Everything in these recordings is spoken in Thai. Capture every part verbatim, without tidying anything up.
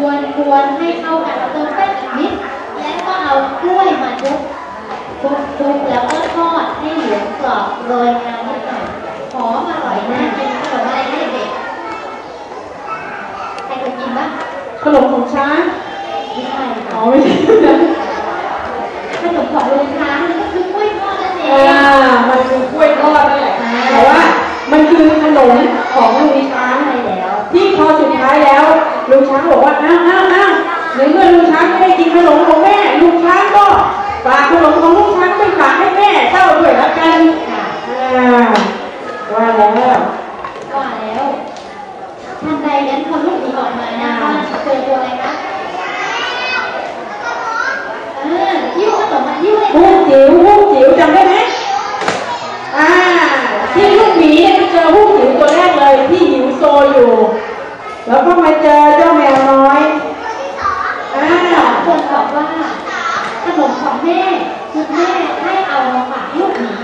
วนกวนให้เข้ากันแล้วเติมแป้งอีกนิดแล้วก็เอากล้วยมาทุบทุบทุบแล้วก็ทอดให้เหลืองกรอบโรยงานิดหน่อยหอมอร่อยน่ากินขนมอะไรให้เด็กใครเคยกินบ้างขนมของช้างไม่ใช่อ๋อไม่ใช่ขนมของลุงช้างนี่ก็คือกล้วยทอดนั่นเองอ่ามันคือกล้วยทอดนั่นแหละแต่ว่ามันคือขนมของลุงช้างอะไรแล้วที่พอสุดท้ายแล้วลุงช้างบอกว่าอ้าวอ้าวอ้าวในเมื่อลุงช้างไม่ได้กินขนมของแม่ลุงช้างก็ฝากขนมของลุงช้างไปฝากให้แม่เจ้าด้วยแล้วกันอ่าว่าแล้วว่าแล้วทันใดนั้นพอลูกหมีออกมานะว่าเจอตัวอะไรคะเออยิ้วขนมมายิ้วเลยฮู้จิ๋วฮู้จิ๋วจำได้ไหมอ่าที่ลูกหมีเนี่ยไปเจอฮู้จิ๋วตัวแรกเลยที่หิวโซอยู่แล้วก็มาเจอเจ้าแมวน้อยอ่าคนบอกว่าขนมของแม่คือแม่ให้เอามาฝากลูกหมี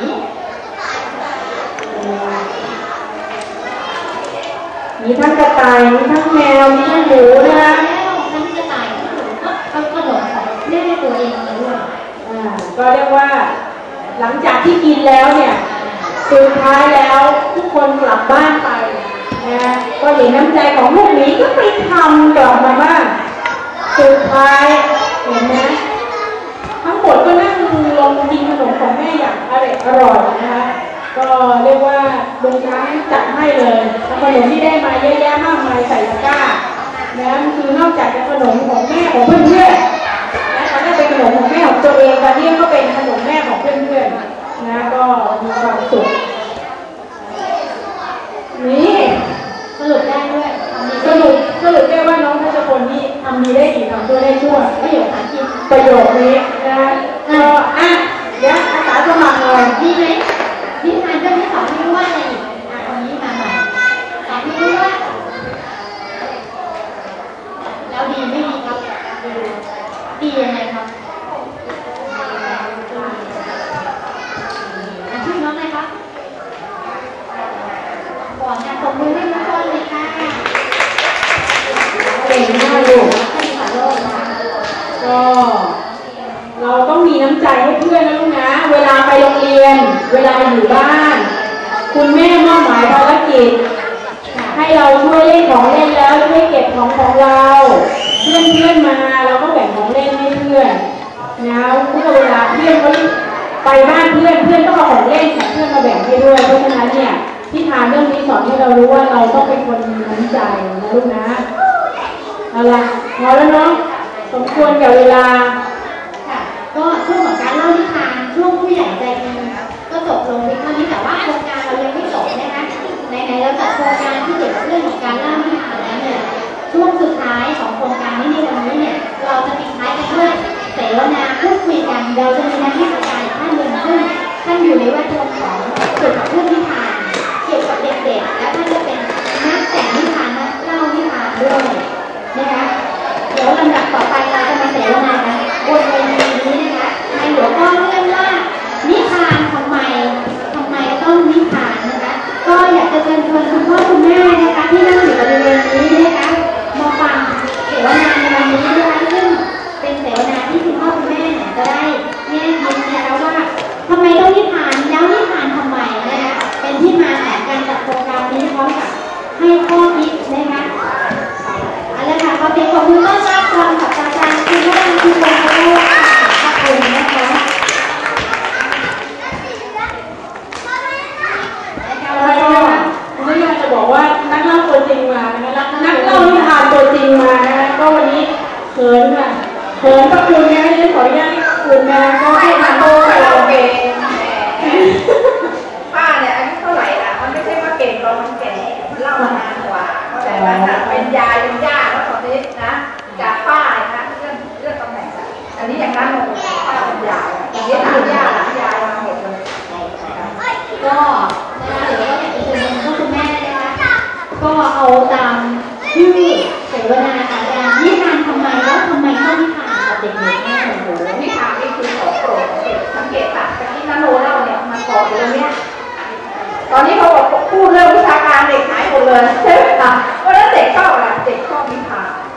มีทั้งกระต่ายมีทั้งแมวมีทั้งหมูนะคะทั้งกระต่ายทั้งหมูก็เอาขนมของแม่ตัวเองมาด้วยอ่าก็เรียกว่าหลังจากที่กินแล้วเนี่ยสุดท้ายแล้วทุกคนกลับบ้านไปนะก็เห็นน้ำใจของลูกหมีก็ไปทำกลับมาบ้านสุดท้ายเห็นไหมทั้งหมดก็นั่งลงกินขนมของแม่อย่างอร่อยอร่อยนะคะก็เรียกว่าลุงช้างจัดให้เลยขนมที่ได้มาเยอะแยะมากมายใส่ตะกร้านะคือนอกจากจะขนมของแม่ของเพื่อนๆนะตอนแรกเป็นขนมของแม่ของตัวเองตอนนี้ก็เป็นขนมแม่ของเพื่อนๆนะก็มีความสุขนี่สรุปได้ด้วยสรุปสรุปได้ว่าน้องทัชพลนี่ทำดีได้ดีทำตัวได้ชั่วประโยชน์สาธิตประโยชน์นี้นะก็อ่ะเดี๋ยวอาสาสมัครเลยดีไหมนิทานเรื่องที่สองที่รู้ว่าอะไรอีกอ่ะตอนนี้มาใหม่สองที่รู้ว่าแล้วดีไม่ดีครับดียังไงครับอ่ะชื่อน้องอะไรครับก่อนการตบมือให้ทุกคนเลยค่ะเก่งมากลูกก็เราต้องมีน้ำใจให้เพื่อนนะลูกนะเวลาไปโรงเรียนเวลาอยู่บ้านคุณแม่มอบหมายภารกิจให้เราช่วยเล่นของเล่นแล้วช่วยเก็บของของเราเพื่อนเพื่อนมาเราก็แบ่งของเล่นให้เพื่อนนะเมื่อเวลาเพื่อนเขาไปบ้านเพื่อนเพื่อนก็เอาของเล่นของเพื่อนมาแบ่งให้ด้วยเพราะฉะนั้นเนี่ยที่ทานเรื่องนี้สอนให้เรารู้ว่าเราต้องเป็นคนมีน้ำใจนะลูกนะเอาล่ะพอแล้วเนาะสมควรกับเวลาค่ะก็ช่วงของการเล่านิทานช่วงผู้ใหญ่ใจดีก็จบลงเพียงเท่านี้แต่ว่าโครงการเรายังไม่จบนะคะไหนๆเราจัดโครงการที่เกี่ยวกับเรื่องของการเล่านิทานแล้วเนี่ยช่วงสุดท้ายของโครงการนี้ในวันนี้เนี่ยเราจะปิดท้ายกันด้วยเสวนาพูดคุยกันเราจะมีนักวิชาการท่านหนึ่งซึ่งท่านอยู่ในแวดวงของเกี่ยวกับเรื่องนิทานเกี่ยวกับเด็กๆและท่านจะเป็นนักแต่งนิทานนักเล่านิทานด้วยนะคะเดี๋ยวลำดับต่อไปเราจะมาเสวนากันบนเวทีนี้นะคะในหัวข้อเรื่องว่านิทานทำไมทำไมต้องนิทานนะคะก็อยากจะเชิญชวนคุณพ่อคุณแม่นะคะที่นั่งอยู่บริเวณนี้นะคะมาฟังเสวนาในวันนี้นะคะซึ่งเป็นเสวนาที่คุณพ่อคุณแม่เนี่ยจะได้แยกยิ้มนะคะว่าทำไมต้องนิทานแล้วนิทานทำไมนะคะเป็นที่มาของการจัดโครงการนี้พร้อมกับให้ข้อคิดนะคะเอาละค่ะขอเสียงปรบมือต้อนรับรองศาสตราจารย์คุณวรัญชูวงศ์โลกขอบคุณนะคะแล้วก็คุณแม่จะบอกว่านักเล่าตัวจริงมานะคะนักเล่านิทานตัวจริงมานะคะก็วันนี้เขินค่ะเขินประคุณนะที่ขออนุญาตคุณนะก็ให้ทำโตไปเราเองป้าเนี่ยอายุเท่าไหร่ละมันไม่ใช่ว่าเก่งเรามันแก่เล่ามานานกว่าเข้าใจไหมเป็นยายเป็นย่าแล้วตอนนี้นะจากป้านะเรื่องเรื่องตำแหน่งอันนี้อย่างนั้นเราป้าเป็นยายอย่างนี้หลานย่าหลานยายมาหมดเลยก็นะคะเดี๋ยวก็อยากจะเชิญคุณพ่อคุณแม่นะคะก็เอาตามชื่อเสวนาค่ะอาจารย์นิทานทำไมแล้วทำไมต้องนิทานกับเด็กๆแม่โอ้โหนิทานนี่คือของโปรดเด็กสังเกตป่ะตะกี้นันโนเล่าเนี่ยมันต่ออยู่ตรงเนี้ยตอนนี้เขาบอกพูดเรื่องวิชาการเด็กหายหมดเลยใช่ไหมคะเพราะฉะนั้นเด็กชอบอะไรเด็กชอบนิทาน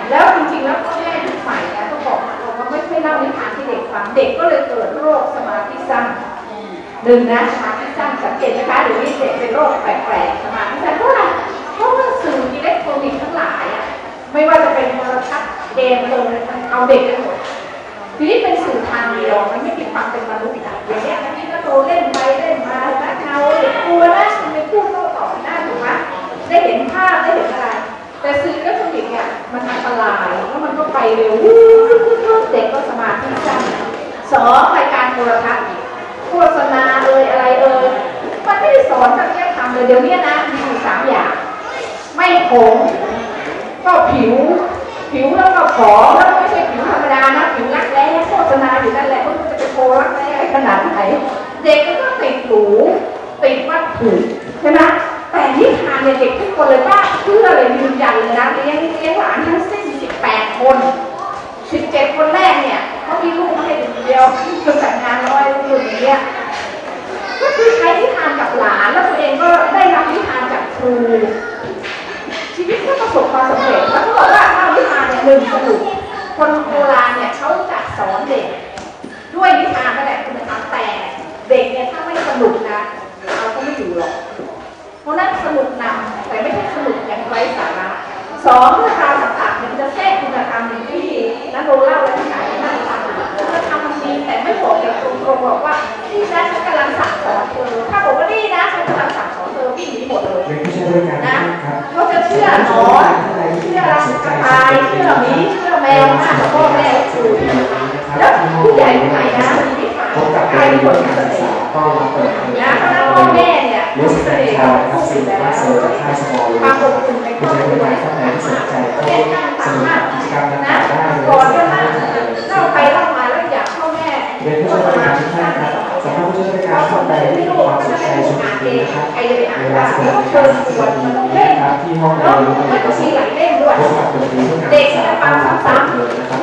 แล้วจริงๆแล้วพ่อแม่ยุคใหม่นะต้องบอกเราว่าไม่ค่อยเล่านิทานที่เด็กฟังเด็กก็เลยเกิดโรคสมาธิสั้นหนึ่งนะสมาธิสั้นสังเกตนะคะเดี๋ยวนี้เด็กเป็นโรคแปลกๆสมาธิสั้นเพราะอะไรเพราะว่าสื่ออิเล็กทรอนิกส์ทั้งหลายอ่ะไม่ว่าจะเป็นโทรทัศน์เกมเลยเอาเด็กไปหมดทีนี้เป็นสื่อทางเดียวมันไม่มีความเป็นมนุษย์อย่างเงี้ยอันนี้ก็โตเล่นไปเล่นมาแล้วเงาเด็กกลัวนะไม่พูดโต้ตอบหน้าถูกไหมได้เห็นภาพได้เห็นอะไรแต่สื่ออิเล็กทรอนิกส์เนี่ยมันอันตรายแล้วมันก็ไปเร็วเด็กก็สมาธิสั้นสองรายการโทรทัศน์โฆษณาเอ่ยอะไรเอ่ยมันไม่ได้สอนจริยธรรมเลยเดี๋ยวนี้นะมีอยู่สามอย่างไม่ผมก็ผิวผิวแล้วก็ขอแล้วไม่ใช่ผิวธรรมดานะผิวรักแร้โฆษณาอยู่นั่นแหละว่ามันจะเป็นโพรักแร้ขนาดไหนเด็กก็ติดหรูติดวัตถุใช่ไหมแต่ที่ทานเนี่ยเด็กทุกคนเลยว่าเชื่อเลยยืนยันเลยนะเลี้ยงเลี้ยงหลานทั้งสิ้นสิบแปดคนสิบเจ็ดคนแรกเนี่ยเขามีลูกมาให้คนเดียวจนแต่งงานน้อยลูกอย่างเงี้ยก็คือใช้นิทานกับหลานแล้วตัวเองก็ได้รับนิทานจากครูชีวิตก็ประสบความสำเร็จแล้วก็บอกว่าถ้านิทานเนี่ยหนึ่งสนุกคนโบราณเนี่ยเขาจะสอนเด็กด้วยนิทานก็ได้คุณธรรมแต่เด็กเนี่ยถ้าไม่สนุกนะเราก็ไม่อยู่หรอกเพราะนั้นสนุกนำแต่ไม่ใช่สนุกอย่างไร้สาระสองเรื่องราวต่างๆมันจะแทรกคุณธรรมอย่างที่นักโบราณและขายนั่งฟังคุณธรรมมันมีแต่ไม่บอกอย่างตรงๆบอกว่านี่นะฉันกำลังสั่งสอนเธอถ้าบอกว่านี่นะฉันกำลังสั่งสอนเธอวิ่งหนีหมดเลยนะเขาจะเชื่อหนอนเชื่อรังกระต่ายเชื่อหมีเชื่อแมวมากกว่าพ่อแม่คือแล้วผู้ใหญ่ผู้ไหนนะมีวิชาใครมีบทเสน่ห์นะเพราะนั้นพ่อแม่เนี่ยรู้เสน่ห์ของผู้อื่นแล้วความอบอุ่นในครอบครัวเป็นการสามารถนะก่อนก็นั่งเล่าไปเล่ามาแล้วอยากพ่อแม่ก็สามารถที่จะสำหรับผู้ช่วยการเข้าไปให้ลูกความสนใจชุดนี้นะครับใครจะไปอ่านได้ต้องเชิญชวนมันต้องเล่นแล้วมันก็มีหลายเล่มด้วยเด็กจะฟังซ้ำๆ